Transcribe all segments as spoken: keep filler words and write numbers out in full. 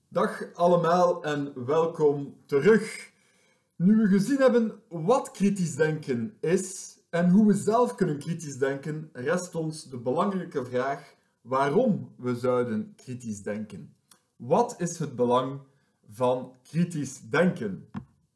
Dag allemaal en welkom terug. Nu we gezien hebben wat kritisch denken is en hoe we zelf kunnen kritisch denken, rest ons de belangrijke vraag waarom we zouden kritisch denken. Wat is het belang van kritisch denken?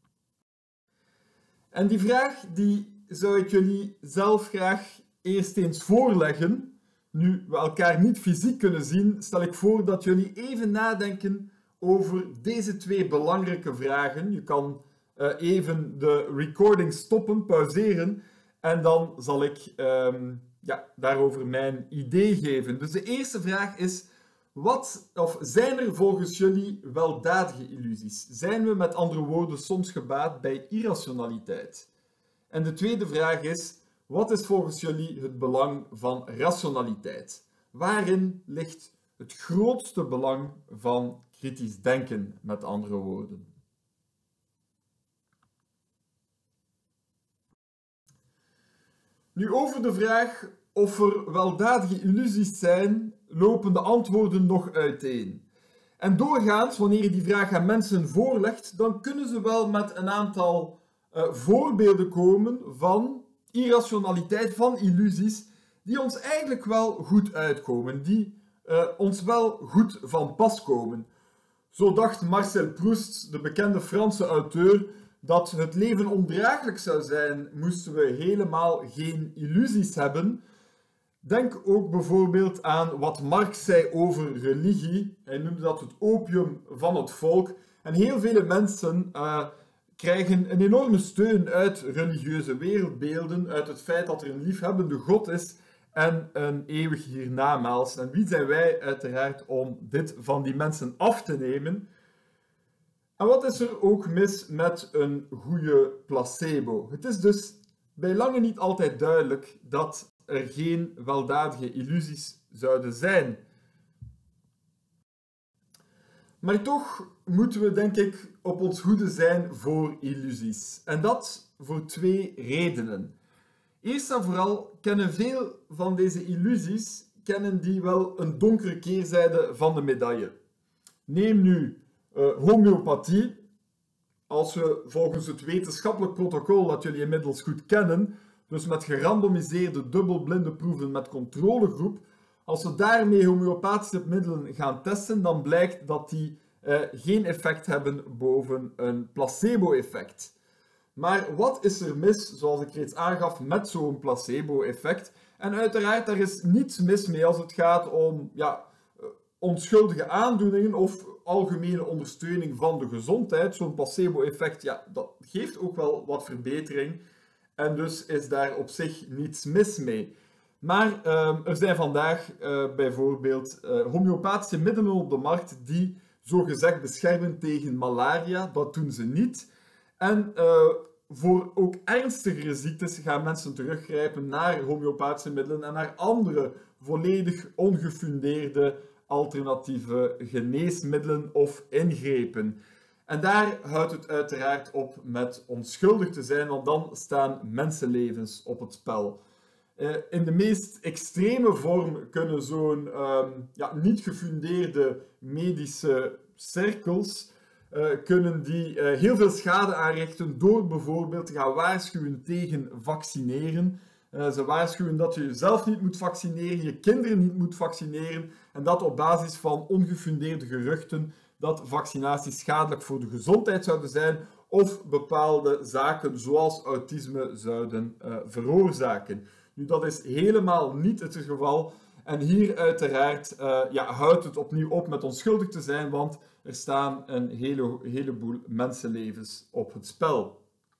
En die vraag die zou ik jullie zelf graag eerst eens voorleggen. Nu we elkaar niet fysiek kunnen zien, stel ik voor dat jullie even nadenken over deze twee belangrijke vragen. Je kan uh, even de recording stoppen, pauzeren en dan zal ik um, ja, daarover mijn idee geven. Dus de eerste vraag is, wat, of zijn er volgens jullie weldadige illusies? Zijn we met andere woorden soms gebaat bij irrationaliteit? En de tweede vraag is, wat is volgens jullie het belang van rationaliteit? Waarin ligt het grootste belang van kritisch denken, met andere woorden? Nu, over de vraag of er weldadige illusies zijn, lopen de antwoorden nog uiteen. En doorgaans, wanneer je die vraag aan mensen voorlegt, dan kunnen ze wel met een aantal uh, voorbeelden komen van irrationaliteit, van illusies, die ons eigenlijk wel goed uitkomen, die uh, ons wel goed van pas komen. Zo dacht Marcel Proust, de bekende Franse auteur, dat het leven ondraaglijk zou zijn moesten we helemaal geen illusies hebben. Denk ook bijvoorbeeld aan wat Marx zei over religie. Hij noemde dat het opium van het volk. En heel vele mensen uh, krijgen een enorme steun uit religieuze wereldbeelden, uit het feit dat er een liefhebbende God is en een eeuwig hiernamaals. En wie zijn wij uiteraard om dit van die mensen af te nemen? En wat is er ook mis met een goede placebo? Het is dus bij lange niet altijd duidelijk dat er geen weldadige illusies zouden zijn. Maar toch moeten we, denk ik, op ons hoede zijn voor illusies. En dat voor twee redenen. Eerst en vooral kennen veel van deze illusies kennen die wel een donkere keerzijde van de medaille. Neem nu uh, homeopathie. Als we volgens het wetenschappelijk protocol dat jullie inmiddels goed kennen, dus met gerandomiseerde dubbelblinde proeven met controlegroep, als we daarmee homeopathische middelen gaan testen, dan blijkt dat die uh, geen effect hebben boven een placebo-effect. Maar wat is er mis, zoals ik reeds aangaf, met zo'n placebo-effect? En uiteraard, daar is niets mis mee als het gaat om ja, onschuldige aandoeningen of algemene ondersteuning van de gezondheid. Zo'n placebo-effect, ja, dat geeft ook wel wat verbetering. En dus is daar op zich niets mis mee. Maar uh, er zijn vandaag uh, bijvoorbeeld uh, homeopathische middelen op de markt die zogezegd beschermen tegen malaria. Dat doen ze niet. En uh, voor ook ernstigere ziektes gaan mensen teruggrijpen naar homeopathische middelen en naar andere volledig ongefundeerde alternatieve geneesmiddelen of ingrepen. En daar houdt het uiteraard op met onschuldig te zijn, want dan staan mensenlevens op het spel. Uh, in de meest extreme vorm kunnen zo'n um, ja, niet gefundeerde medische cirkels uh, kunnen die, uh, heel veel schade aanrichten door bijvoorbeeld te gaan waarschuwen tegen vaccineren. Uh, ze waarschuwen dat je jezelf niet moet vaccineren, je kinderen niet moet vaccineren en dat op basis van ongefundeerde geruchten dat vaccinaties schadelijk voor de gezondheid zouden zijn of bepaalde zaken zoals autisme zouden uh, veroorzaken. Nu, dat is helemaal niet het geval. En hier uiteraard uh, ja, houdt het opnieuw op met onschuldig te zijn, want er staan een hele, heleboel mensenlevens op het spel.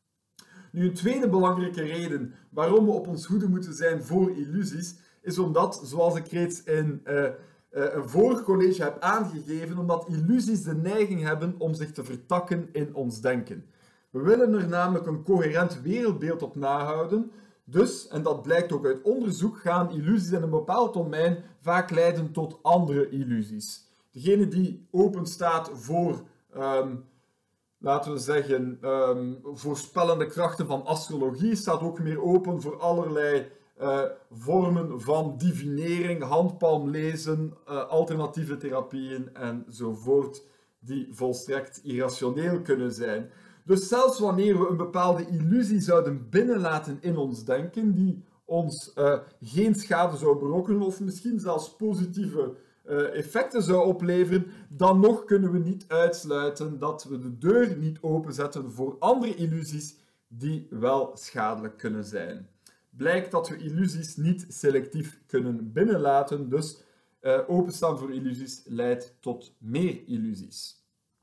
Nu, een tweede belangrijke reden waarom we op ons hoede moeten zijn voor illusies, is omdat, zoals ik reeds in uh, uh, een vorig college heb aangegeven, omdat illusies de neiging hebben om zich te vertakken in ons denken. We willen er namelijk een coherent wereldbeeld op nahouden. Dus, en dat blijkt ook uit onderzoek, gaan illusies in een bepaald domein vaak leiden tot andere illusies. Degene die open staat voor, um, laten we zeggen, um, voorspellende krachten van astrologie, staat ook meer open voor allerlei uh, vormen van divinering, handpalmlezen, uh, alternatieve therapieën enzovoort. die volstrekt irrationeel kunnen zijn. Dus zelfs wanneer we een bepaalde illusie zouden binnenlaten in ons denken, die ons uh, geen schade zou berokkenen of misschien zelfs positieve uh, effecten zou opleveren, dan nog kunnen we niet uitsluiten dat we de deur niet openzetten voor andere illusies die wel schadelijk kunnen zijn. Blijkt dat we illusies niet selectief kunnen binnenlaten, dus uh, openstaan voor illusies leidt tot meer illusies.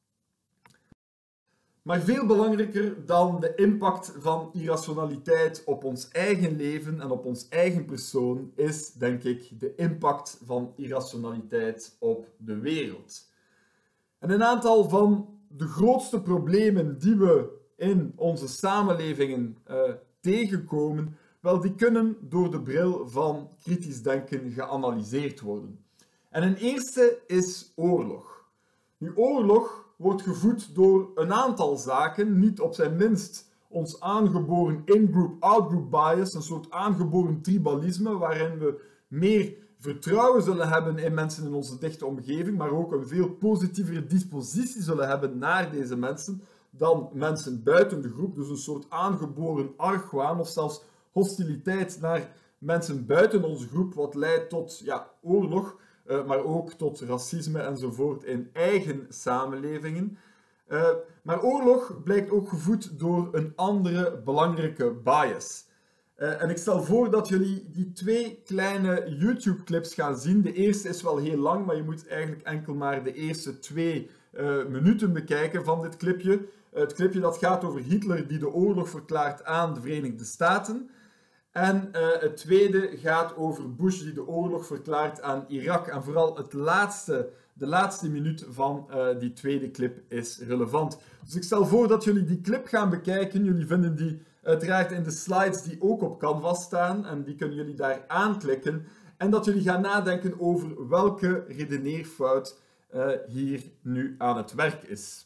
Maar veel belangrijker dan de impact van irrationaliteit op ons eigen leven en op ons eigen persoon is, denk ik, de impact van irrationaliteit op de wereld. En een aantal van de grootste problemen die we in onze samenlevingen uh, tegenkomen, wel, die kunnen door de bril van kritisch denken geanalyseerd worden. En een eerste is oorlog. Nu, oorlog wordt gevoed door een aantal zaken, niet op zijn minst ons aangeboren in-group, out-group bias, een soort aangeboren tribalisme, waarin we meer vertrouwen zullen hebben in mensen in onze dichte omgeving, maar ook een veel positievere dispositie zullen hebben naar deze mensen dan mensen buiten de groep, dus een soort aangeboren argwaan of zelfs hostiliteit naar mensen buiten onze groep, wat leidt tot ja, oorlog, uh, maar ook tot racisme enzovoort in eigen samenlevingen. Uh, maar oorlog blijkt ook gevoed door een andere belangrijke bias. Uh, en ik stel voor dat jullie die twee kleine YouTube-clips gaan zien. De eerste is wel heel lang, maar je moet eigenlijk enkel maar de eerste twee uh, minuten bekijken van dit clipje. Uh, het clipje dat gaat over Hitler die de oorlog verklaart aan de Verenigde Staten. En uh, het tweede gaat over Bush die de oorlog verklaart aan Irak. En vooral het laatste, de laatste minuut van uh, die tweede clip is relevant. Dus ik stel voor dat jullie die clip gaan bekijken. Jullie vinden die uiteraard in de slides die ook op Canvas staan. En die kunnen jullie daar aanklikken. En dat jullie gaan nadenken over welke redeneerfout uh, hier nu aan het werk is.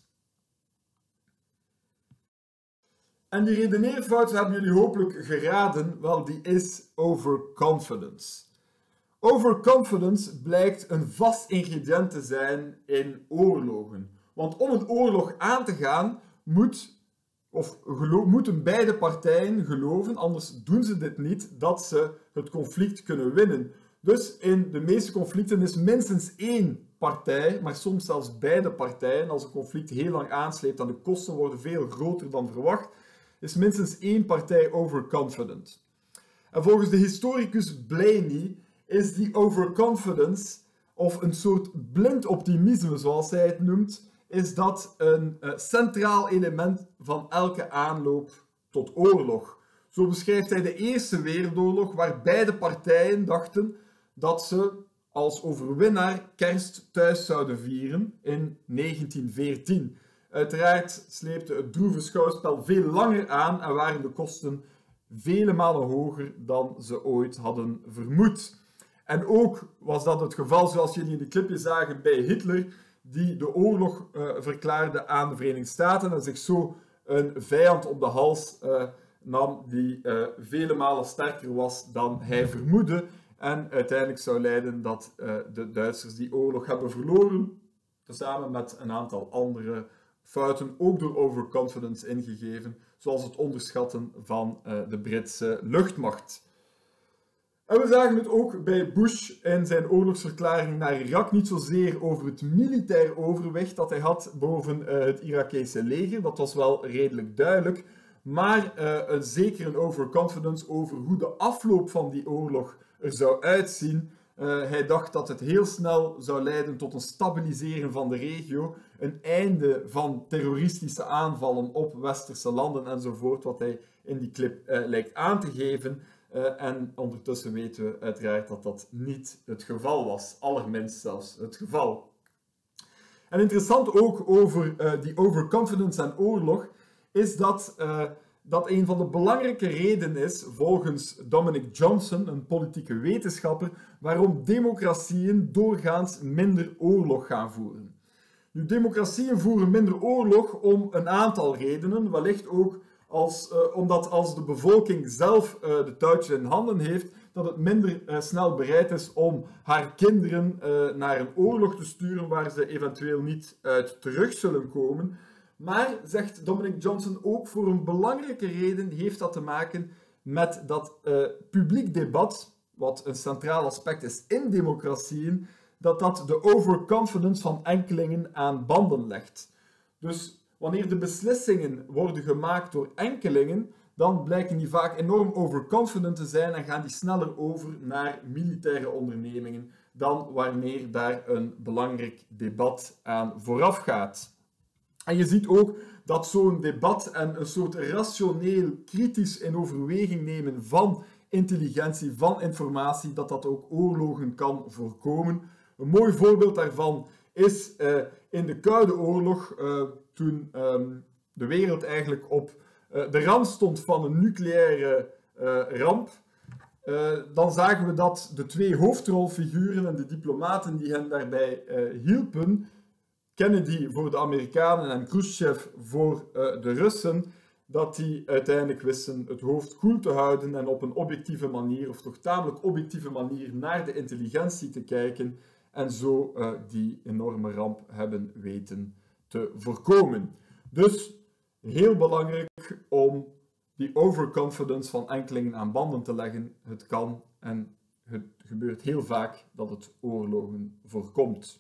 En die redeneerfout hebben jullie hopelijk geraden, wel die is overconfidence. Overconfidence blijkt een vast ingrediënt te zijn in oorlogen. Want om een oorlog aan te gaan, moet, of gelo- moeten beide partijen geloven, anders doen ze dit niet, dat ze het conflict kunnen winnen. Dus in de meeste conflicten is minstens één partij, maar soms zelfs beide partijen, als een conflict heel lang aansleept en de kosten worden veel groter dan verwacht, is minstens één partij overconfident. En volgens de historicus Blainey is die overconfidence, of een soort blind optimisme zoals hij het noemt, is dat een uh, centraal element van elke aanloop tot oorlog. Zo beschrijft hij de Eerste Wereldoorlog, waar beide partijen dachten dat ze als overwinnaar kerst thuis zouden vieren in negentien veertien. Uiteraard sleepte het droeve schouwspel veel langer aan en waren de kosten vele malen hoger dan ze ooit hadden vermoed. En ook was dat het geval, zoals jullie in de clipje zagen, bij Hitler, die de oorlog uh, verklaarde aan de Verenigde Staten en zich zo een vijand op de hals uh, nam die uh, vele malen sterker was dan hij vermoedde en uiteindelijk zou leiden dat uh, de Duitsers die oorlog hebben verloren, tezamen met een aantal andere fouten, ook door overconfidence ingegeven, zoals het onderschatten van uh, de Britse luchtmacht. En we zagen het ook bij Bush in zijn oorlogsverklaring naar Irak, niet zozeer over het militair overwicht dat hij had boven uh, het Irakese leger, dat was wel redelijk duidelijk, maar uh, een, zeker een overconfidence over hoe de afloop van die oorlog er zou uitzien. Uh, hij dacht dat het heel snel zou leiden tot een stabiliseren van de regio, een einde van terroristische aanvallen op westerse landen enzovoort, wat hij in die clip uh, lijkt aan te geven. Uh, en ondertussen weten we uiteraard dat dat niet het geval was, allerminst zelfs het geval. En interessant ook over uh, die overconfidence en oorlog, is dat uh, dat een van de belangrijke redenen is, volgens Dominic Johnson, een politieke wetenschapper, waarom democratieën doorgaans minder oorlog gaan voeren. Nu, democratieën voeren minder oorlog om een aantal redenen, wellicht ook als, uh, omdat als de bevolking zelf uh, de touwtjes in handen heeft, dat het minder uh, snel bereid is om haar kinderen uh, naar een oorlog te sturen waar ze eventueel niet uit terug zullen komen. Maar, zegt Dominic Johnson, ook voor een belangrijke reden heeft dat te maken met dat uh, publiek debat, wat een centraal aspect is in democratieën, dat dat de overconfidence van enkelingen aan banden legt. Dus wanneer de beslissingen worden gemaakt door enkelingen, dan blijken die vaak enorm overconfident te zijn en gaan die sneller over naar militaire ondernemingen dan wanneer daar een belangrijk debat aan vooraf gaat. En je ziet ook dat zo'n debat en een soort rationeel, kritisch in overweging nemen van intelligentie, van informatie, dat dat ook oorlogen kan voorkomen. Een mooi voorbeeld daarvan is uh, in de Koude Oorlog, uh, toen um, de wereld eigenlijk op uh, de rand stond van een nucleaire uh, ramp. Uh, dan zagen we dat de twee hoofdrolfiguren en de diplomaten die hen daarbij uh, hielpen, Kennedy voor de Amerikanen en Khrushchev voor uh, de Russen, dat die uiteindelijk wisten het hoofd koel te houden en op een objectieve manier, of toch tamelijk objectieve manier, naar de intelligentie te kijken en zo uh, die enorme ramp hebben weten te voorkomen. Dus heel belangrijk om die overconfidence van enkelingen aan banden te leggen. Het kan en het gebeurt heel vaak dat het oorlogen voorkomt.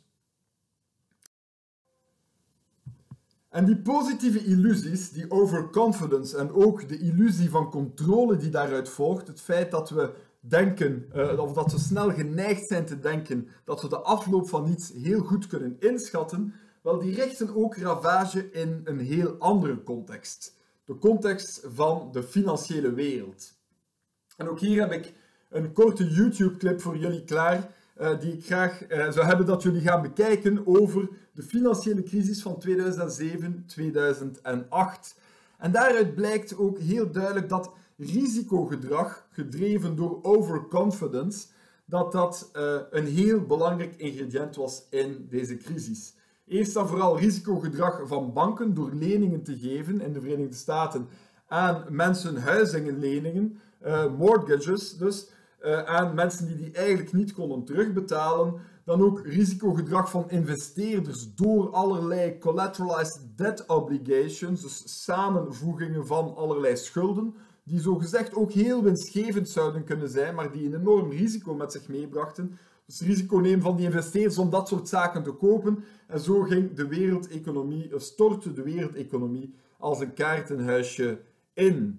En die positieve illusies, die overconfidence en ook de illusie van controle die daaruit volgt, het feit dat we denken, uh, of dat we snel geneigd zijn te denken, dat we de afloop van iets heel goed kunnen inschatten, wel, die richten ook ravage in een heel andere context. De context van de financiële wereld. En ook hier heb ik een korte YouTube-clip voor jullie klaar, uh, die ik graag uh, zou hebben dat jullie gaan bekijken over de financiële crisis van tweeduizend zeven tot tweeduizend acht. En daaruit blijkt ook heel duidelijk dat risicogedrag, gedreven door overconfidence, dat dat uh, een heel belangrijk ingrediënt was in deze crisis. Eerst en vooral risicogedrag van banken door leningen te geven in de Verenigde Staten aan mensen huizenleningen, uh, mortgages dus, uh, aan mensen die die eigenlijk niet konden terugbetalen. Dan ook risicogedrag van investeerders door allerlei collateralized debt obligations, dus samenvoegingen van allerlei schulden, die zogezegd ook heel winstgevend zouden kunnen zijn, maar die een enorm risico met zich meebrachten. Dus risico nemen van die investeerders om dat soort zaken te kopen. En zo ging de wereldeconomie, stortte de wereldeconomie als een kaartenhuisje in.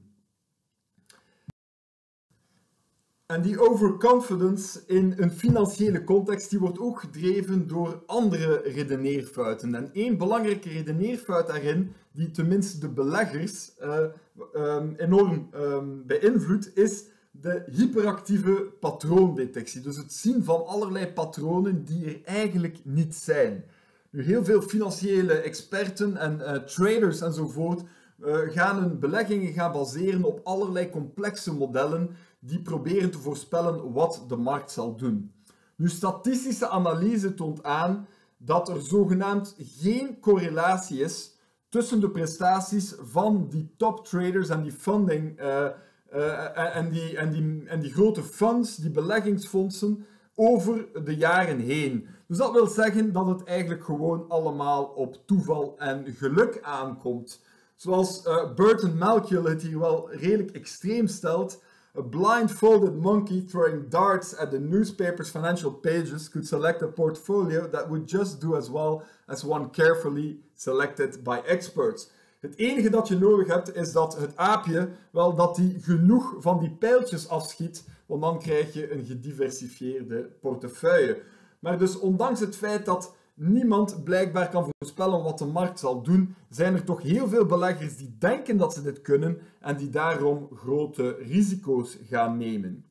En die overconfidence in een financiële context, die wordt ook gedreven door andere redeneerfouten. En één belangrijke redeneerfout daarin, die tenminste de beleggers uh, um, enorm um, beïnvloedt, is de hyperactieve patroondetectie. Dus het zien van allerlei patronen die er eigenlijk niet zijn. Nu, heel veel financiële experten en uh, traders enzovoort uh, gaan hun beleggingen gaan baseren op allerlei complexe modellen die proberen te voorspellen wat de markt zal doen. Nu, statistische analyse toont aan dat er zogenaamd geen correlatie is tussen de prestaties van die top traders en die funding uh, uh, en, die, en, die, en die grote funds, die beleggingsfondsen, over de jaren heen. Dus dat wil zeggen dat het eigenlijk gewoon allemaal op toeval en geluk aankomt. Zoals uh, Burton Malkiel het hier wel redelijk extreem stelt: a blindfolded monkey throwing darts at the newspaper's financial pages could select a portfolio that would just do as well as one carefully selected by experts. Het enige dat je nodig hebt is dat het aapje, wel, dat die genoeg van die pijltjes afschiet, want dan krijg je een gediversifieerde portefeuille. Maar dus ondanks het feit dat niemand blijkbaar kan voorspellen wat de markt zal doen, zijn er toch heel veel beleggers die denken dat ze dit kunnen en die daarom grote risico's gaan nemen.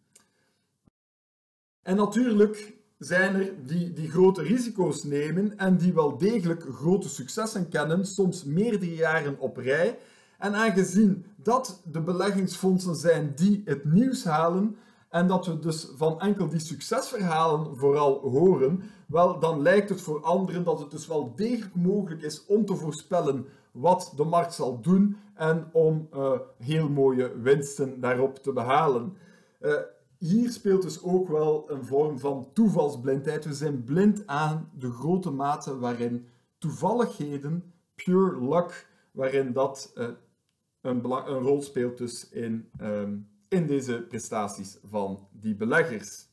En natuurlijk zijn er die die grote risico's nemen en die wel degelijk grote successen kennen, soms meerdere jaren op rij. En aangezien dat de beleggingsfondsen zijn die het nieuws halen, en dat we dus van enkel die succesverhalen vooral horen, wel, dan lijkt het voor anderen dat het dus wel degelijk mogelijk is om te voorspellen wat de markt zal doen en om uh, heel mooie winsten daarop te behalen. Uh, hier speelt dus ook wel een vorm van toevalsblindheid. We zijn blind aan de grote mate waarin toevalligheden, pure luck, waarin dat uh, een, een rol speelt dus in, um, in deze prestaties van die beleggers.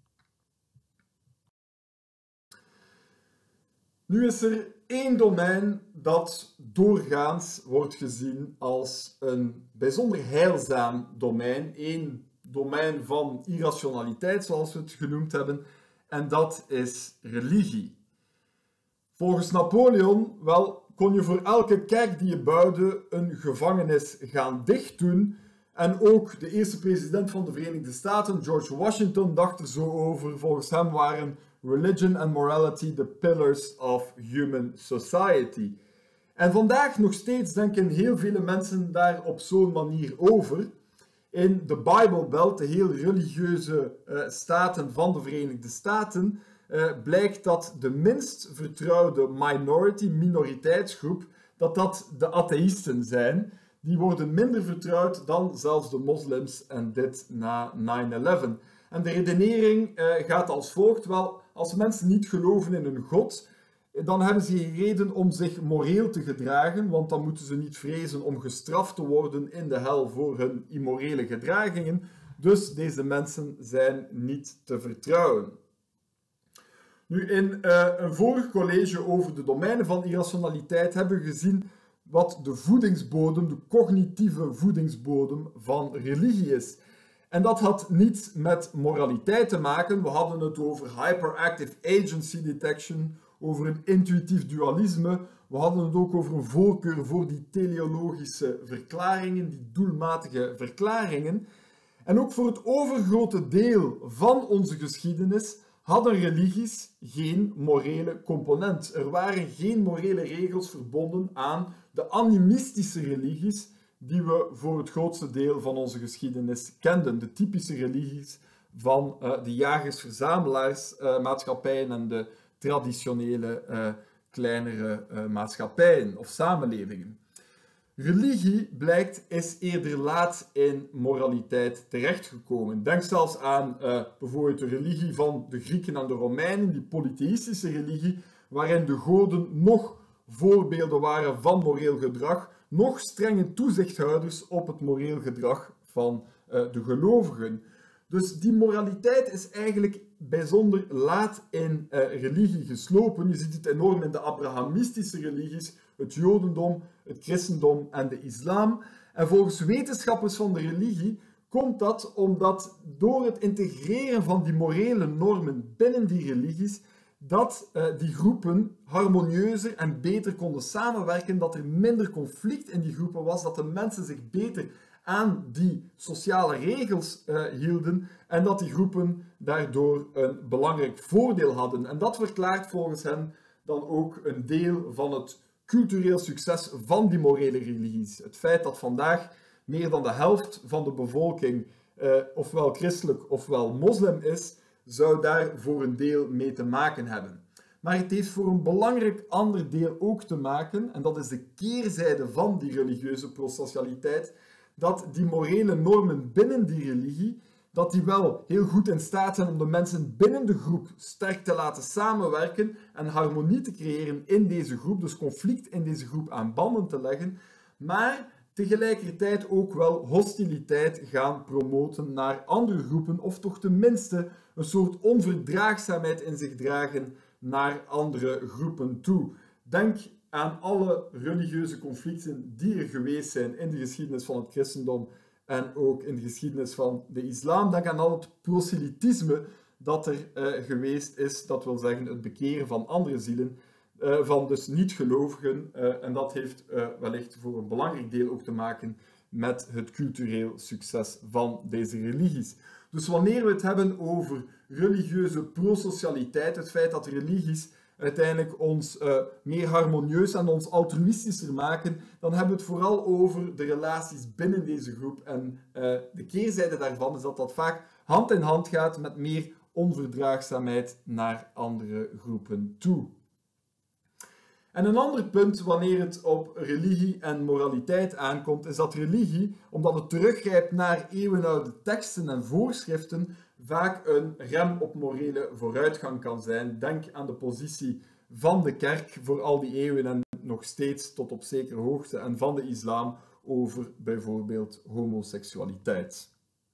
Nu is er één domein dat doorgaans wordt gezien als een bijzonder heilzaam domein, één domein van irrationaliteit, zoals we het genoemd hebben, en dat is religie. Volgens Napoleon, wel, kon je voor elke kerk die je bouwde een gevangenis gaan dichtdoen, en ook de eerste president van de Verenigde Staten, George Washington, dacht er zo over. Volgens hem waren religion and morality the pillars of human society. En vandaag nog steeds denken heel vele mensen daar op zo'n manier over. In de Bible Belt, de heel religieuze uh, staten van de Verenigde Staten, uh, blijkt dat de minst vertrouwde minority, minoriteitsgroep, dat dat de atheïsten zijn. Die worden minder vertrouwd dan zelfs de moslims, en dit na nine eleven. En de redenering uh, gaat als volgt. Wel, als mensen niet geloven in een god, dan hebben ze geen reden om zich moreel te gedragen, want dan moeten ze niet vrezen om gestraft te worden in de hel voor hun immorele gedragingen. Dus deze mensen zijn niet te vertrouwen. Nu, in uh, een vorig college over de domeinen van irrationaliteit hebben we gezien wat de voedingsbodem, de cognitieve voedingsbodem van religie is. En dat had niets met moraliteit te maken. We hadden het over hyperactive agency detection, over een intuïtief dualisme. We hadden het ook over een voorkeur voor die teleologische verklaringen, die doelmatige verklaringen. En ook voor het overgrote deel van onze geschiedenis hadden religies geen morele component. Er waren geen morele regels verbonden aan de animistische religies die we voor het grootste deel van onze geschiedenis kenden. De typische religies van uh, de jagers-verzamelaars-maatschappijen uh, en de traditionele uh, kleinere uh, maatschappijen of samenlevingen. Religie, blijkt, is eerder laat in moraliteit terechtgekomen. Denk zelfs aan uh, bijvoorbeeld de religie van de Grieken en de Romeinen, die polytheïstische religie, waarin de goden nog voorbeelden waren van moreel gedrag, nog strenge toezichthouders op het moreel gedrag van uh, de gelovigen. Dus die moraliteit is eigenlijk bijzonder laat in uh, religie geslopen. Je ziet het enorm in de Abrahamistische religies, het Jodendom, het christendom en de islam. En volgens wetenschappers van de religie komt dat omdat door het integreren van die morele normen binnen die religies, dat uh, die groepen harmonieuzer en beter konden samenwerken, dat er minder conflict in die groepen was, dat de mensen zich beter aan die sociale regels uh, hielden en dat die groepen daardoor een belangrijk voordeel hadden. En dat verklaart volgens hen dan ook een deel van het cultureel succes van die morele religies. Het feit dat vandaag meer dan de helft van de bevolking uh, ofwel christelijk ofwel moslim is, zou daar voor een deel mee te maken hebben. Maar het heeft voor een belangrijk ander deel ook te maken, en dat is de keerzijde van die religieuze prosocialiteit, dat die morele normen binnen die religie, dat die wel heel goed in staat zijn om de mensen binnen de groep sterk te laten samenwerken en harmonie te creëren in deze groep, dus conflict in deze groep aan banden te leggen, maar tegelijkertijd ook wel hostiliteit gaan promoten naar andere groepen, of toch tenminste een soort onverdraagzaamheid in zich dragen naar andere groepen toe. Denk aan alle religieuze conflicten die er geweest zijn in de geschiedenis van het christendom en ook in de geschiedenis van de islam. Denk aan al het proselytisme dat er uh, geweest is, dat wil zeggen het bekeren van andere zielen, uh, van dus niet-gelovigen. Uh, en dat heeft uh, wellicht voor een belangrijk deel ook te maken met het cultureel succes van deze religies. Dus wanneer we het hebben over religieuze prosocialiteit, het feit dat religies uiteindelijk ons uh, meer harmonieus en ons altruïstischer maken, dan hebben we het vooral over de relaties binnen deze groep. En uh, de keerzijde daarvan is dat dat vaak hand in hand gaat met meer onverdraagzaamheid naar andere groepen toe. En een ander punt wanneer het op religie en moraliteit aankomt, is dat religie, omdat het teruggrijpt naar eeuwenoude teksten en voorschriften, vaak een rem op morele vooruitgang kan zijn. Denk aan de positie van de kerk voor al die eeuwen en nog steeds tot op zekere hoogte en van de islam over bijvoorbeeld homoseksualiteit.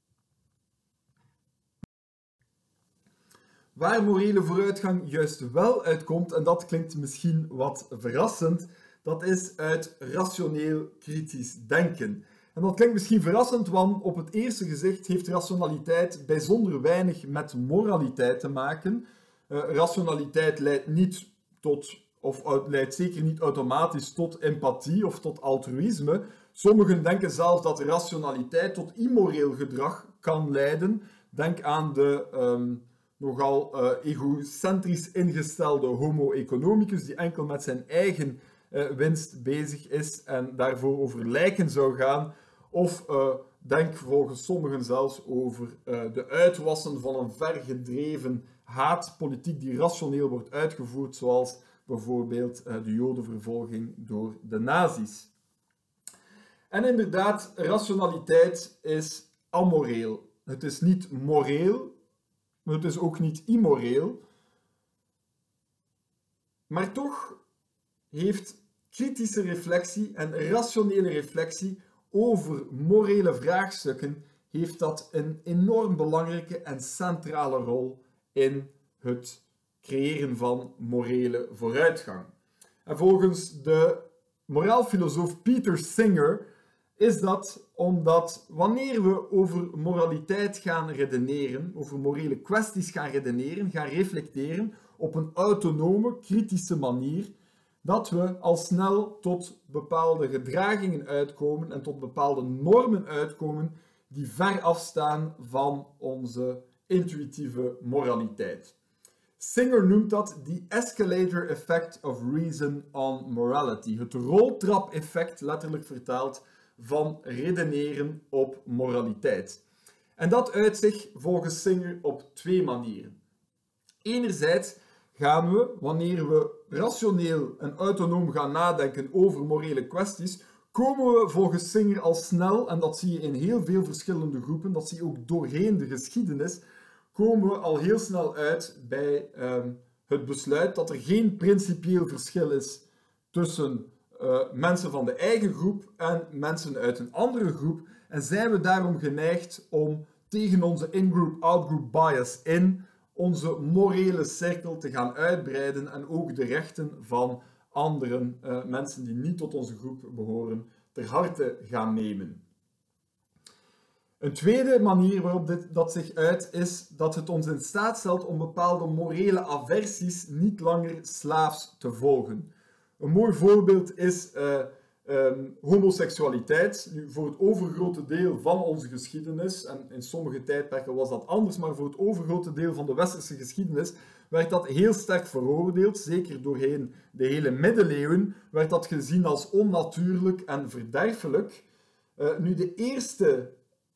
Waar morele vooruitgang juist wel uitkomt, en dat klinkt misschien wat verrassend, dat is uit rationeel kritisch denken. En dat klinkt misschien verrassend, want op het eerste gezicht heeft rationaliteit bijzonder weinig met moraliteit te maken. Uh, rationaliteit leidt niet tot, of leidt zeker niet automatisch tot empathie of tot altruïsme. Sommigen denken zelfs dat rationaliteit tot immoreel gedrag kan leiden. Denk aan de um, nogal uh, egocentrisch ingestelde homo economicus, die enkel met zijn eigen uh, winst bezig is en daarvoor over lijken zou gaan. Of uh, denk volgens sommigen zelfs over uh, de uitwassen van een vergedreven haatpolitiek die rationeel wordt uitgevoerd, zoals bijvoorbeeld uh, de jodenvervolging door de nazi's. En inderdaad, rationaliteit is amoreel. Het is niet moreel, maar het is ook niet immoreel. Maar toch heeft kritische reflectie en rationele reflectie over morele vraagstukken heeft dat een enorm belangrijke en centrale rol in het creëren van morele vooruitgang. En volgens de moraalfilosoof Peter Singer is dat omdat wanneer we over moraliteit gaan redeneren, over morele kwesties gaan redeneren, gaan reflecteren op een autonome, kritische manier, dat we al snel tot bepaalde gedragingen uitkomen en tot bepaalde normen uitkomen die ver afstaan van onze intuïtieve moraliteit. Singer noemt dat the escalator effect of reason on morality. Het roltrap-effect, letterlijk vertaald, van redeneren op moraliteit. En dat uit zich volgens Singer op twee manieren. Enerzijds gaan we, wanneer we rationeel en autonoom gaan nadenken over morele kwesties, komen we volgens Singer al snel, en dat zie je in heel veel verschillende groepen, dat zie je ook doorheen de geschiedenis, komen we al heel snel uit bij um, het besluit dat er geen principieel verschil is tussen uh, mensen van de eigen groep en mensen uit een andere groep, en zijn we daarom geneigd om tegen onze in-group, out-group bias in onze morele cirkel te gaan uitbreiden en ook de rechten van andere uh, mensen die niet tot onze groep behoren ter harte gaan nemen. Een tweede manier waarop dit, dat zich uit is dat het ons in staat stelt om bepaalde morele aversies niet langer slaafs te volgen. Een mooi voorbeeld is uh, um, homoseksualiteit. Nu, voor het overgrote deel van onze geschiedenis, en in sommige tijdperken was dat anders, maar voor het overgrote deel van de westerse geschiedenis werd dat heel sterk veroordeeld, zeker doorheen de hele middeleeuwen, werd dat gezien als onnatuurlijk en verderfelijk. Uh, nu, de eerste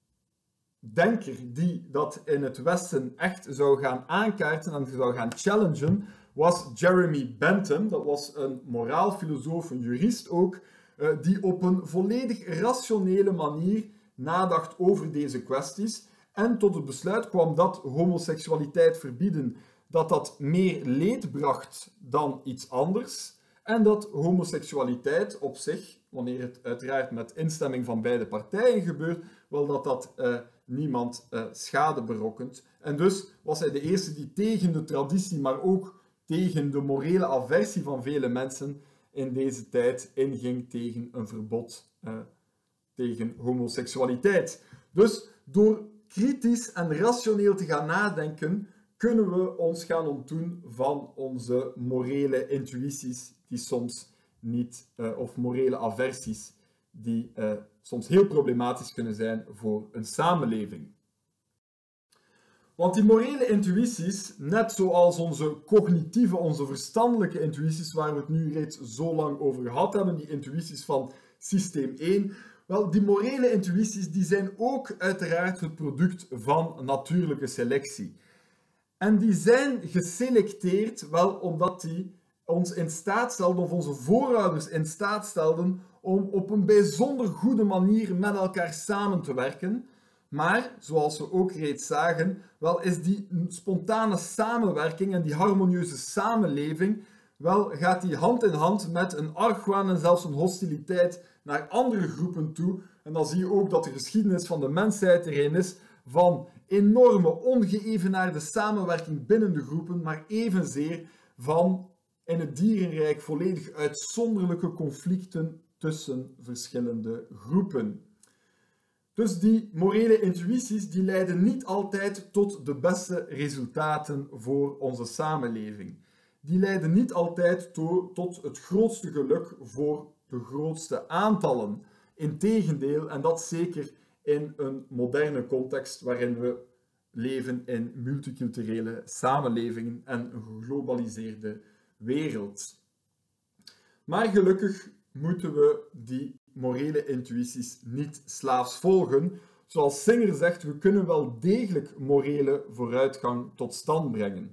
denker die dat in het Westen echt zou gaan aankaarten en zou gaan challengen, was Jeremy Bentham. Dat was een moraalfilosoof, een jurist ook, uh, die op een volledig rationele manier nadacht over deze kwesties en tot het besluit kwam dat homoseksualiteit verbieden, dat dat meer leed bracht dan iets anders en dat homoseksualiteit op zich, wanneer het uiteraard met instemming van beide partijen gebeurt, wel dat dat uh, niemand uh, schade berokkent. En dus was hij de eerste die tegen de traditie, maar ook tegen de morele aversie van vele mensen in deze tijd inging tegen een verbod uh, tegen homoseksualiteit. Dus door kritisch en rationeel te gaan nadenken, kunnen we ons gaan ontdoen van onze morele intuïties die soms niet, uh, of morele aversies die uh, soms heel problematisch kunnen zijn voor een samenleving. Want die morele intuïties, net zoals onze cognitieve, onze verstandelijke intuïties, waar we het nu reeds zo lang over gehad hebben, die intuïties van systeem één, wel, die morele intuïties die zijn ook uiteraard het product van natuurlijke selectie. En die zijn geselecteerd, wel omdat die ons in staat stelden, of onze voorouders in staat stelden, om op een bijzonder goede manier met elkaar samen te werken. Maar, zoals we ook reeds zagen, wel is die spontane samenwerking en die harmonieuze samenleving, wel gaat die hand in hand met een argwaan en zelfs een hostiliteit naar andere groepen toe. En dan zie je ook dat de geschiedenis van de mensheid erin is van enorme, ongeëvenaarde samenwerking binnen de groepen, maar evenzeer van in het dierenrijk volledig uitzonderlijke conflicten tussen verschillende groepen. Dus die morele intuïties die leiden niet altijd tot de beste resultaten voor onze samenleving. Die leiden niet altijd to- tot het grootste geluk voor de grootste aantallen. Integendeel, en dat zeker in een moderne context waarin we leven in multiculturele samenlevingen en een geglobaliseerde wereld. Maar gelukkig moeten we die morele intuïties niet slaafs volgen. Zoals Singer zegt, we kunnen wel degelijk morele vooruitgang tot stand brengen.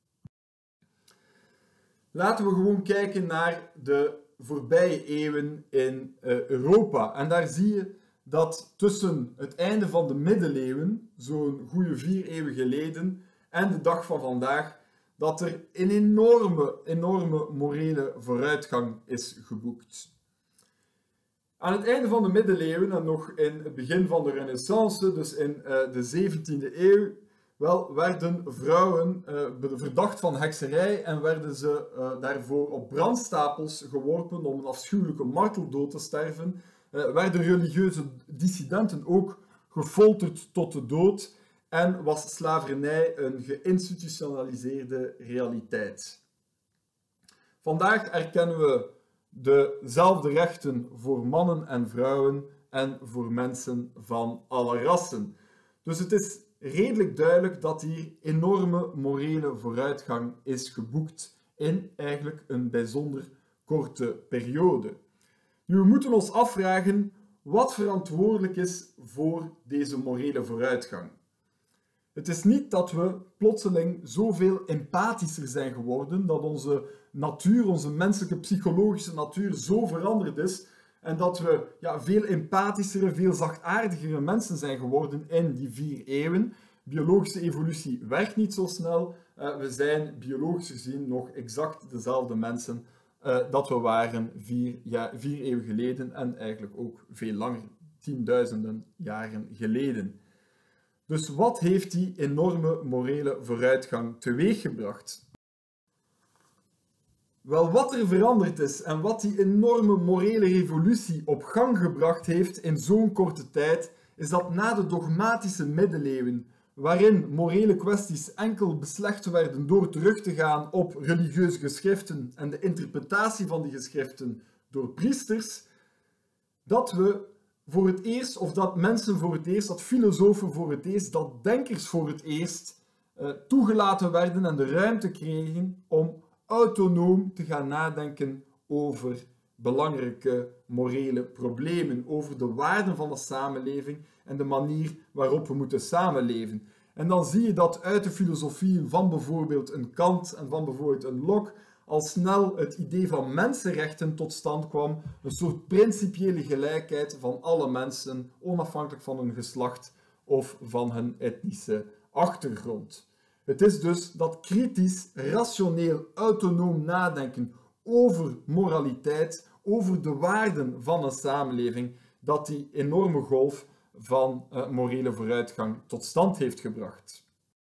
Laten we gewoon kijken naar de voorbije eeuwen in uh, Europa. En daar zie je dat tussen het einde van de middeleeuwen, zo'n goede vier eeuwen geleden, en de dag van vandaag, dat er een enorme, enorme morele vooruitgang is geboekt. Aan het einde van de middeleeuwen en nog in het begin van de Renaissance, dus in uh, de zeventiende eeuw, wel, werden vrouwen uh, verdacht van hekserij en werden ze uh, daarvoor op brandstapels geworpen om een afschuwelijke marteldood te sterven. Uh, werden religieuze dissidenten ook gefolterd tot de dood en was slavernij een geïnstitutionaliseerde realiteit. Vandaag erkennen we dezelfde rechten voor mannen en vrouwen en voor mensen van alle rassen. Dus het is redelijk duidelijk dat hier enorme morele vooruitgang is geboekt in eigenlijk een bijzonder korte periode. Nu, we moeten ons afvragen wat verantwoordelijk is voor deze morele vooruitgang. Het is niet dat we plotseling zoveel empathischer zijn geworden, dat onze natuur, onze menselijke psychologische natuur zo veranderd is en dat we ja, veel empathischere, veel zachtaardigere mensen zijn geworden in die vier eeuwen. Biologische evolutie werkt niet zo snel. Uh, we zijn biologisch gezien nog exact dezelfde mensen uh, dat we waren vier, ja, vier eeuwen geleden en eigenlijk ook veel langer, tienduizenden jaren geleden. Dus wat heeft die enorme morele vooruitgang teweeggebracht? Wel, wat er veranderd is en wat die enorme morele revolutie op gang gebracht heeft in zo'n korte tijd, is dat na de dogmatische middeleeuwen, waarin morele kwesties enkel beslecht werden door terug te gaan op religieuze geschriften en de interpretatie van die geschriften door priesters, dat we voor het eerst, of dat mensen voor het eerst, dat filosofen voor het eerst, dat denkers voor het eerst uh, toegelaten werden en de ruimte kregen om autonoom te gaan nadenken over belangrijke morele problemen, over de waarden van de samenleving en de manier waarop we moeten samenleven. En dan zie je dat uit de filosofieën van bijvoorbeeld een Kant en van bijvoorbeeld een Locke al snel het idee van mensenrechten tot stand kwam, een soort principiële gelijkheid van alle mensen, onafhankelijk van hun geslacht of van hun etnische achtergrond. Het is dus dat kritisch, rationeel, autonoom nadenken over moraliteit, over de waarden van een samenleving, dat die enorme golf van uh, morele vooruitgang tot stand heeft gebracht.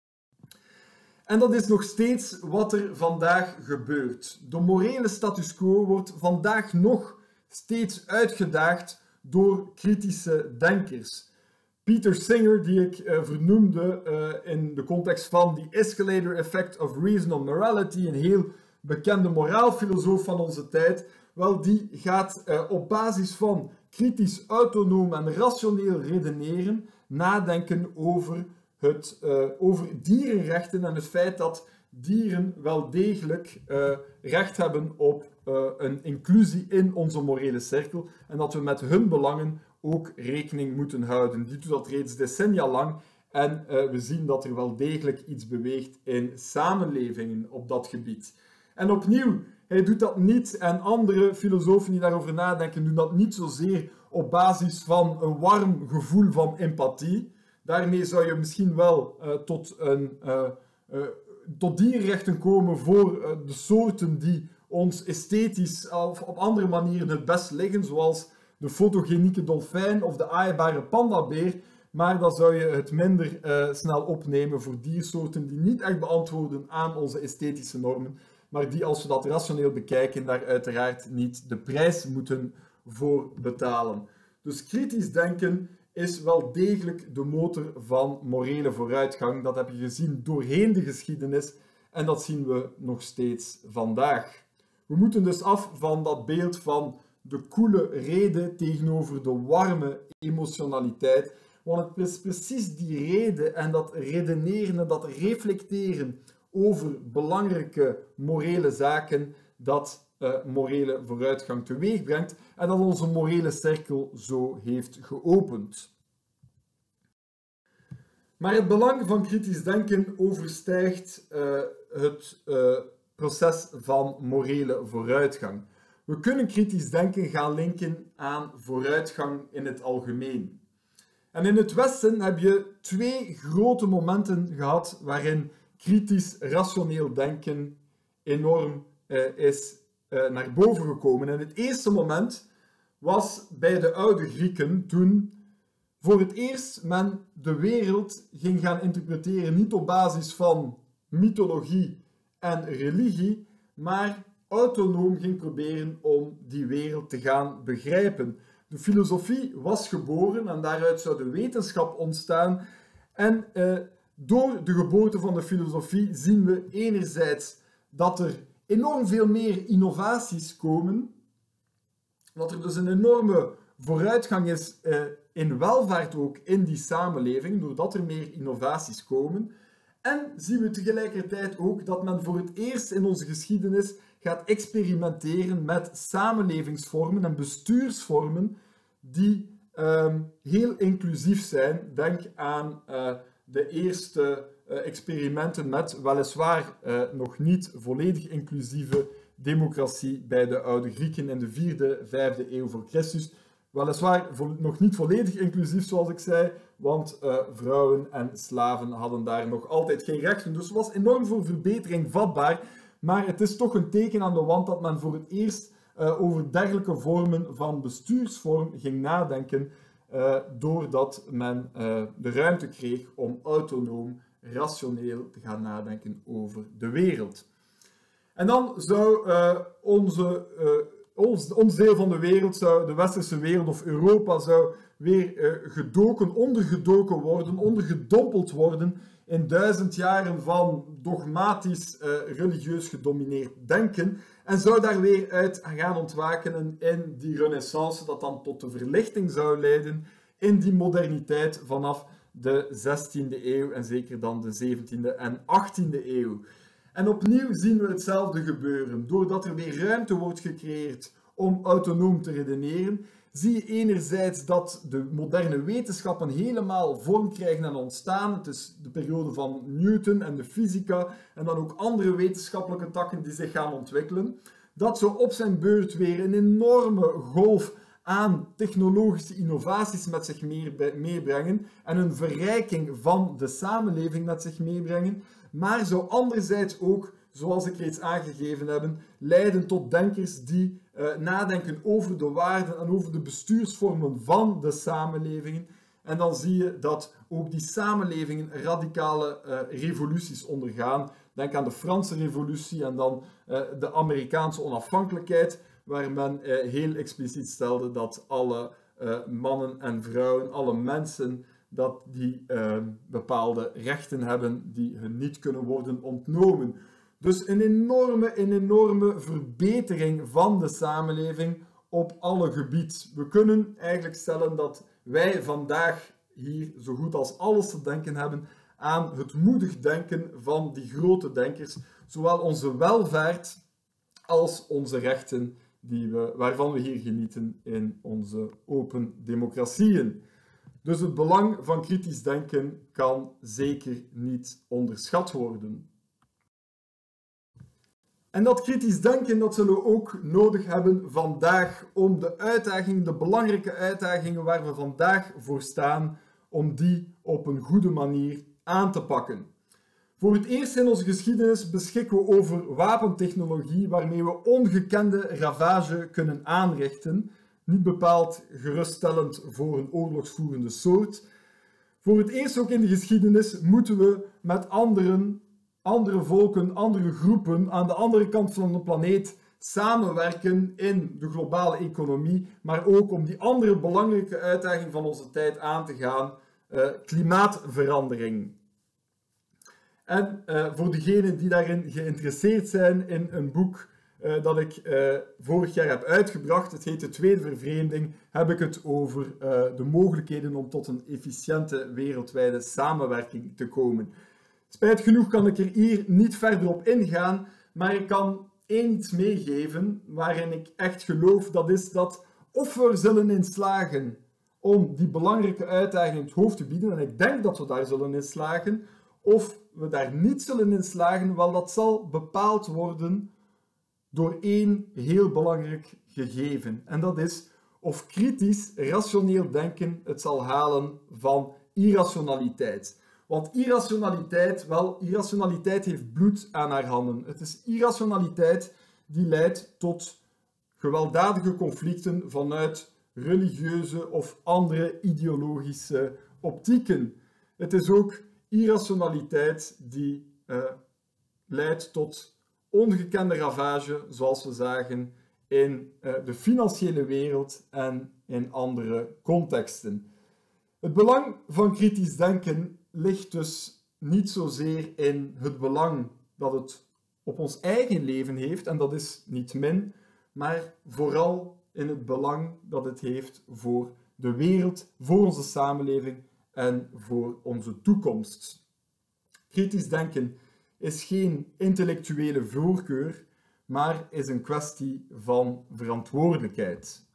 En dat is nog steeds wat er vandaag gebeurt. De morele status quo wordt vandaag nog steeds uitgedaagd door kritische denkers. Peter Singer, die ik uh, vernoemde uh, in de context van The Escalator Effect of Reason on Morality, een heel bekende moraalfilosoof van onze tijd, wel, die gaat uh, op basis van kritisch, autonoom en rationeel redeneren nadenken over, het, uh, over dierenrechten en het feit dat dieren wel degelijk uh, recht hebben op uh, een inclusie in onze morele cirkel en dat we met hun belangen ook rekening moeten houden. Die doet dat reeds decennia lang en uh, we zien dat er wel degelijk iets beweegt in samenlevingen op dat gebied. En opnieuw, hij doet dat niet, en andere filosofen die daarover nadenken, doen dat niet zozeer op basis van een warm gevoel van empathie. Daarmee zou je misschien wel uh, tot, een, uh, uh, tot dierrechten komen voor uh, de soorten die ons esthetisch of op andere manieren het best liggen, zoals de fotogenieke dolfijn of de aaibare pandabeer. Maar dan zou je het minder uh, snel opnemen voor diersoorten die niet echt beantwoorden aan onze esthetische normen, maar die, als we dat rationeel bekijken, daar uiteraard niet de prijs moeten voor betalen. Dus kritisch denken is wel degelijk de motor van morele vooruitgang. Dat heb je gezien doorheen de geschiedenis en dat zien we nog steeds vandaag. We moeten dus af van dat beeld van de koele rede tegenover de warme emotionaliteit. Want het is precies die rede en dat redeneren en dat reflecteren over belangrijke morele zaken dat uh, morele vooruitgang teweeg brengt en dat onze morele cirkel zo heeft geopend. Maar het belang van kritisch denken overstijgt uh, het uh, proces van morele vooruitgang. We kunnen kritisch denken gaan linken aan vooruitgang in het algemeen. En in het Westen heb je twee grote momenten gehad waarin kritisch rationeel denken enorm uh, is uh, naar boven gekomen. En het eerste moment was bij de oude Grieken, toen voor het eerst men de wereld ging gaan interpreteren niet op basis van mythologie en religie, maar autonoom ging proberen om die wereld te gaan begrijpen. De filosofie was geboren en daaruit zou de wetenschap ontstaan. En eh, door de geboorte van de filosofie zien we enerzijds dat er enorm veel meer innovaties komen, dat er dus een enorme vooruitgang is eh, in welvaart ook in die samenleving, doordat er meer innovaties komen. En zien we tegelijkertijd ook dat men voor het eerst in onze geschiedenis gaat experimenteren met samenlevingsvormen en bestuursvormen die uh, heel inclusief zijn. Denk aan uh, de eerste uh, experimenten met weliswaar uh, nog niet volledig inclusieve democratie bij de oude Grieken in de vierde, vijfde eeuw voor Christus. Weliswaar nog niet volledig inclusief, zoals ik zei, want uh, vrouwen en slaven hadden daar nog altijd geen rechten. Dus het was enorm voor verbetering vatbaar. Maar het is toch een teken aan de wand dat men voor het eerst uh, over dergelijke vormen van bestuursvorm ging nadenken, uh, doordat men uh, de ruimte kreeg om autonoom, rationeel te gaan nadenken over de wereld. En dan zou uh, onze, uh, ons, ons deel van de wereld, zou de westerse wereld of Europa, zou weer uh, gedoken, ondergedoken worden, ondergedompeld worden in duizend jaren van dogmatisch, uh, religieus gedomineerd denken en zou daar weer uit gaan ontwaken in die renaissance dat dan tot de verlichting zou leiden in die moderniteit vanaf de zestiende eeuw en zeker dan de zeventiende en achttiende eeuw. En opnieuw zien we hetzelfde gebeuren. Doordat er weer ruimte wordt gecreëerd om autonoom te redeneren, zie je enerzijds dat de moderne wetenschappen helemaal vorm krijgen en ontstaan. Het is de periode van Newton en de fysica en dan ook andere wetenschappelijke takken die zich gaan ontwikkelen. Dat zou op zijn beurt weer een enorme golf aan technologische innovaties met zich meebrengen en een verrijking van de samenleving met zich meebrengen, maar zou anderzijds ook, zoals ik reeds aangegeven heb, leiden tot denkers die uh, nadenken over de waarden en over de bestuursvormen van de samenlevingen. En dan zie je dat ook die samenlevingen radicale uh, revoluties ondergaan. Denk aan de Franse revolutie en dan uh, de Amerikaanse onafhankelijkheid, waar men uh, heel expliciet stelde dat alle uh, mannen en vrouwen, alle mensen, dat die uh, bepaalde rechten hebben die hun niet kunnen worden ontnomen. Dus een enorme, een enorme verbetering van de samenleving op alle gebieden. We kunnen eigenlijk stellen dat wij vandaag hier zo goed als alles te denken hebben aan het moedig denken van die grote denkers, zowel onze welvaart als onze rechten die we, waarvan we hier genieten in onze open democratieën. Dus het belang van kritisch denken kan zeker niet onderschat worden. En dat kritisch denken, dat zullen we ook nodig hebben vandaag om de uitdagingen, de belangrijke uitdagingen waar we vandaag voor staan, om die op een goede manier aan te pakken. Voor het eerst in onze geschiedenis beschikken we over wapentechnologie waarmee we ongekende ravage kunnen aanrichten. Niet bepaald geruststellend voor een oorlogsvoerende soort. Voor het eerst ook in de geschiedenis moeten we met anderen, andere volken, andere groepen aan de andere kant van de planeet samenwerken in de globale economie, maar ook om die andere belangrijke uitdaging van onze tijd aan te gaan, uh, klimaatverandering. En uh, voor degenen die daarin geïnteresseerd zijn in een boek uh, dat ik uh, vorig jaar heb uitgebracht, het heet De Tweede Vervreemding, heb ik het over uh, de mogelijkheden om tot een efficiënte wereldwijde samenwerking te komen. Spijt genoeg kan ik er hier niet verder op ingaan, maar ik kan één iets meegeven waarin ik echt geloof, dat is dat of we er zullen in slagen om die belangrijke uitdaging in het hoofd te bieden, en ik denk dat we daar zullen in slagen, of we daar niet zullen in slagen, wel dat zal bepaald worden door één heel belangrijk gegeven. En dat is of kritisch, rationeel denken het zal halen van irrationaliteit. Want irrationaliteit, wel, irrationaliteit heeft bloed aan haar handen. Het is irrationaliteit die leidt tot gewelddadige conflicten vanuit religieuze of andere ideologische optieken. Het is ook irrationaliteit die uh, leidt tot ongekende ravage, zoals we zagen, in uh, de financiële wereld en in andere contexten. Het belang van kritisch denken ligt dus niet zozeer in het belang dat het op ons eigen leven heeft, en dat is niet min, maar vooral in het belang dat het heeft voor de wereld, voor onze samenleving en voor onze toekomst. Kritisch denken is geen intellectuele voorkeur, maar is een kwestie van verantwoordelijkheid.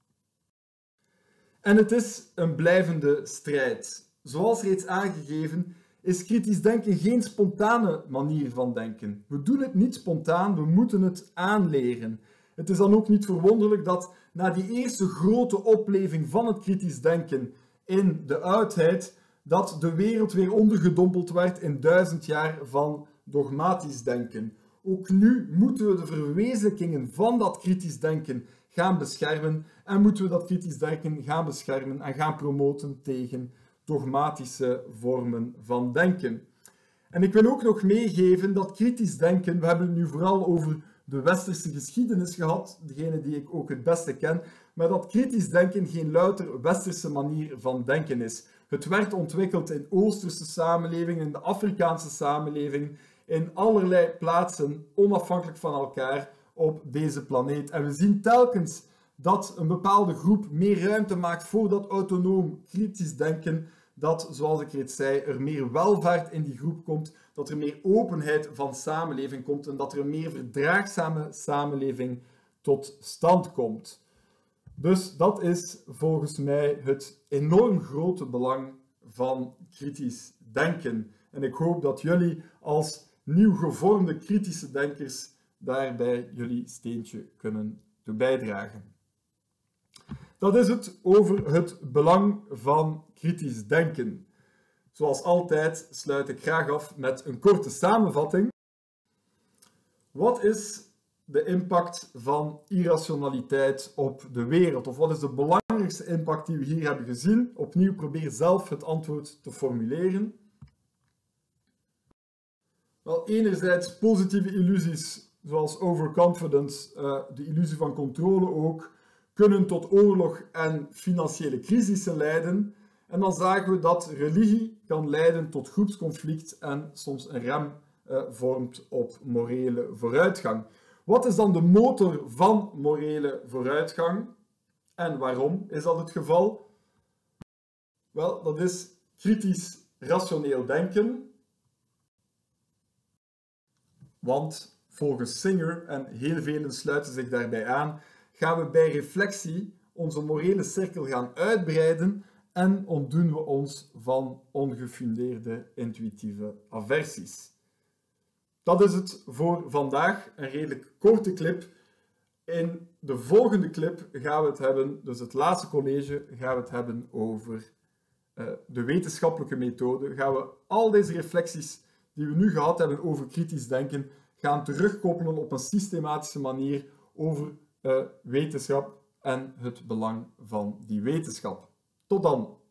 En het is een blijvende strijd. Zoals reeds aangegeven, is kritisch denken geen spontane manier van denken. We doen het niet spontaan, we moeten het aanleren. Het is dan ook niet verwonderlijk dat na die eerste grote opleving van het kritisch denken in de oudheid, dat de wereld weer ondergedompeld werd in duizend jaar van dogmatisch denken. Ook nu moeten we de verwezenlijkingen van dat kritisch denken gaan beschermen en moeten we dat kritisch denken gaan beschermen en gaan promoten tegen dogmatische vormen van denken. En ik wil ook nog meegeven dat kritisch denken, we hebben het nu vooral over de westerse geschiedenis gehad, degene die ik ook het beste ken, maar dat kritisch denken geen louter westerse manier van denken is. Het werd ontwikkeld in Oosterse samenlevingen, in de Afrikaanse samenleving, in allerlei plaatsen, onafhankelijk van elkaar, op deze planeet. En we zien telkens dat een bepaalde groep meer ruimte maakt voor dat autonoom kritisch denken, dat, zoals ik reeds zei, er meer welvaart in die groep komt, dat er meer openheid van samenleving komt en dat er een meer verdraagzame samenleving tot stand komt. Dus dat is volgens mij het enorm grote belang van kritisch denken. En ik hoop dat jullie als nieuw gevormde kritische denkers daarbij jullie steentje kunnen toe bijdragen. Dat is het over het belang van kritisch denken. Zoals altijd sluit ik graag af met een korte samenvatting. Wat is de impact van irrationaliteit op de wereld? Of wat is de belangrijkste impact die we hier hebben gezien? Opnieuw probeer zelf het antwoord te formuleren. Wel, enerzijds positieve illusies, zoals overconfidence, uh, de illusie van controle ook, kunnen tot oorlog en financiële crisissen leiden. En dan zagen we dat religie kan leiden tot groepsconflict en soms een rem uh, vormt op morele vooruitgang. Wat is dan de motor van morele vooruitgang? En waarom is dat het geval? Wel, dat is kritisch rationeel denken. Want volgens Singer, en heel velen sluiten zich daarbij aan, gaan we bij reflectie onze morele cirkel gaan uitbreiden en ontdoen we ons van ongefundeerde intuïtieve aversies. dat is het voor vandaag. Een redelijk korte clip. In de volgende clip gaan we het hebben, dus het laatste college, gaan we het hebben over uh, de wetenschappelijke methode. Gaan we al deze reflecties die we nu gehad hebben over kritisch denken, gaan terugkoppelen op een systematische manier over uh, wetenschap en het belang van die wetenschap. Tot dan!